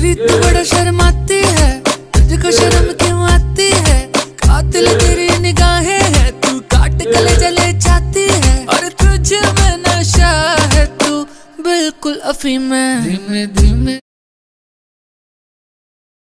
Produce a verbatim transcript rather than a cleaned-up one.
गोरी तू बड़ा शर्माती है, तुझको शर्म क्यों आती है? कातिल तेरी निगाहें है, तू काट गले जले जाती है। और तुझ में नशा है, तू बिल्कुल अफीम है। धीमे धीमे